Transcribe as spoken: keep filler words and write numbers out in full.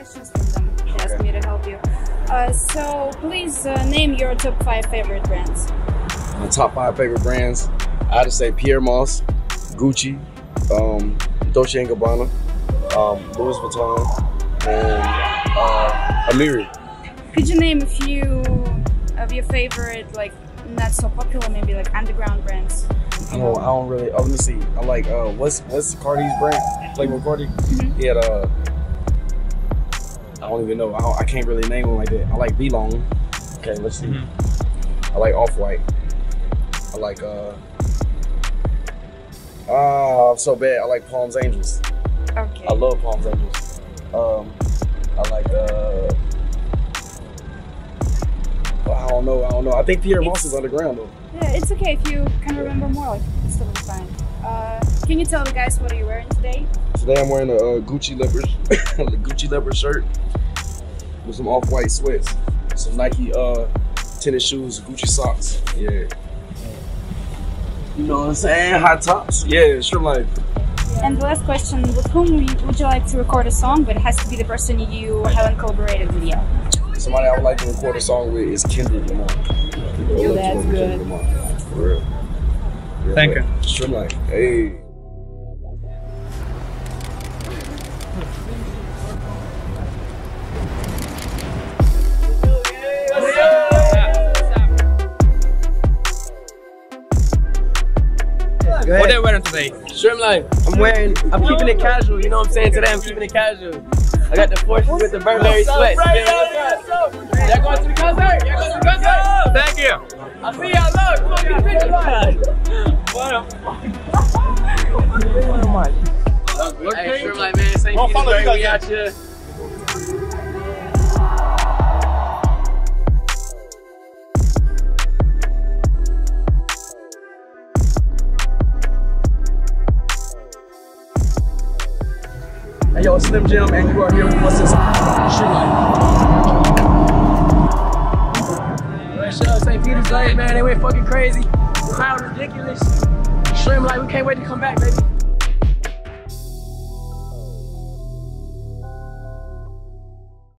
questions from them. They asked me to help you. Uh, so please uh, name your top five favorite brands. My top five favorite brands, I had to say Pierre Moss, Gucci, um, Dolce and Gabbana, um, Louis Vuitton, and uh, Amiri. Could you name a few of your favorite, like not so popular, maybe like underground brands? I don't, I don't really. Oh, let me see. I like uh, what's what's Cardi's brand? Like with Cardi, mm-hmm. he had uh, I don't even know. I, don't, I can't really name them like that. I like V-Long. Okay, let's see. Mm-hmm. I like Off-White. I like uh, ah, I'm so bad. I like Palms Angels. Okay. I love Palms Angels. Um, I like uh, well, I don't know. I don't know. I think Pierre it's, Moss is underground though. Yeah, it's okay if you can remember more. Like, it's totally fine. Uh, can you tell the guys what are you wearing today? Today I'm wearing a uh, Gucci leopard, a Gucci leopard shirt with some off-white sweats, some Nike uh, tennis shoes, Gucci socks. Yeah. You know what I'm saying? Hot tops. Yeah, Shrimp Life. And the last question: with whom would you like to record a song? But it has to be the person you haven't collaborated with yet. Somebody I would like to record a song with is Kendrick Lamar. Oh, that's good. For real. Yeah, Thank you. Shrimp Life. Hey. What are you wearing today? Shrimp Life. I'm wearing, I'm keeping it casual, you know what I'm saying? Today I'm keeping it casual. I got the Porsche with the Burberry sweats. Y'all going to the concert? Y'all going to the concert? Thank you. I'll see y'all. Look, come on, get a picture. What the Hey, Shrimp Life, man. Saint Petersburg, we out here. Hey, yo, Slim Jim, and you are here with us. Shrimp Life. Shout out Saint Petersburg, man. They went fucking crazy. Crowd ridiculous. Shrimp Life, we can't wait to come back, baby.